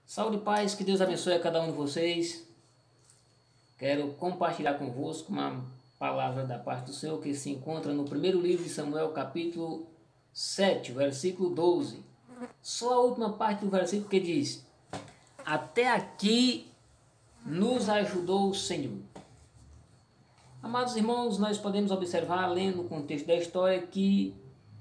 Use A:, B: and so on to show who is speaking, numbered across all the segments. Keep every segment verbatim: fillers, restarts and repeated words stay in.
A: Saúde e paz, que Deus abençoe a cada um de vocês. Quero compartilhar convosco uma palavra da parte do Senhor que se encontra no primeiro livro de Samuel, capítulo sete, versículo doze. Só a última parte do versículo que diz: até aqui nos ajudou o Senhor. Amados irmãos, nós podemos observar, lendo o contexto da história, que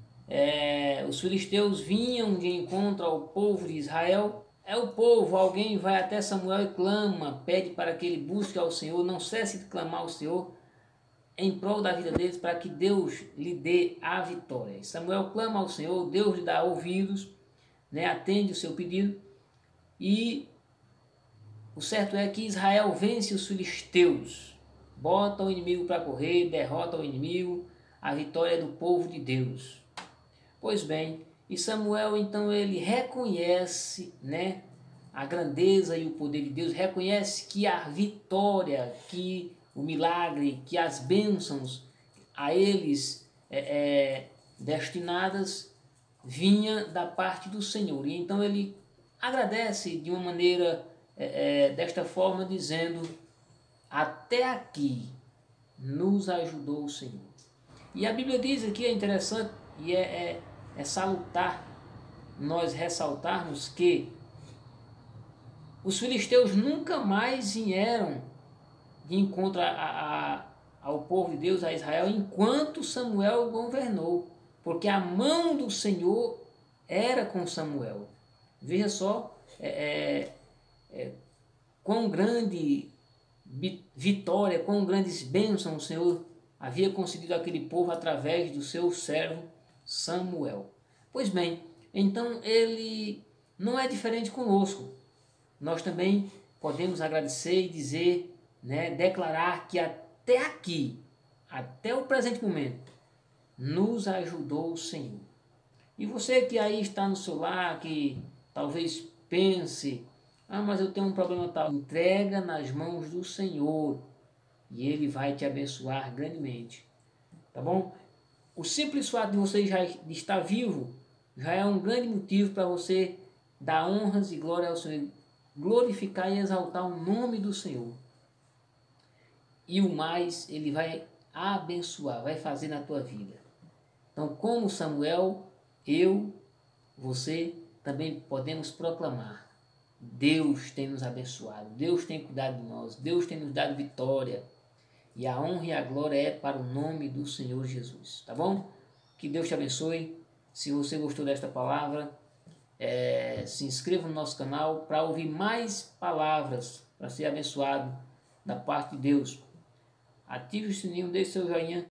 A: é, os filisteus vinham de encontro ao povo de Israel. É o povo, alguém vai até Samuel e clama, pede para que ele busque ao Senhor, não cesse de clamar ao Senhor em prol da vida deles, para que Deus lhe dê a vitória. Samuel clama ao Senhor, Deus lhe dá ouvidos, né, atende o seu pedido, e o certo é que Israel vence os filisteus, bota o inimigo para correr, derrota o inimigo, a vitória é do povo de Deus. Pois bem, e Samuel então ele reconhece, né, a grandeza e o poder de Deus, reconhece que a vitória, que o milagre, que as bênçãos a eles é, é, destinadas vinha da parte do Senhor. E então ele agradece de uma maneira é, é, desta forma, dizendo: até aqui nos ajudou o Senhor. E a Bíblia diz aqui, é interessante e é, é, é salutar nós ressaltarmos que os filisteus nunca mais vieram de encontro a, a, ao povo de Deus, a Israel, enquanto Samuel governou, porque a mão do Senhor era com Samuel. Veja só é, é, é, quão grande vitória, quão grandes bênçãos o Senhor havia concedido àquele povo através do seu servo Samuel. Pois bem, então ele não é diferente conosco. Nós também podemos agradecer e dizer, né, declarar que até aqui, até o presente momento, nos ajudou o Senhor. E você que aí está no seu lar, que talvez pense: ah, mas eu tenho um problema tal. Entrega nas mãos do Senhor e Ele vai te abençoar grandemente. Tá bom? O simples fato de você já estar vivo já é um grande motivo para você dar honras e glória ao Senhor, glorificar e exaltar o nome do Senhor. E o mais Ele vai abençoar, vai fazer na tua vida. Então, como Samuel, eu, você também podemos proclamar: Deus tem nos abençoado, Deus tem cuidado de nós, Deus tem nos dado vitória. E a honra e a glória é para o nome do Senhor Jesus. Tá bom? Que Deus te abençoe. Se você gostou desta palavra, é, se inscreva no nosso canal para ouvir mais palavras, para ser abençoado da parte de Deus. Ative o sininho, deixe seu joinha.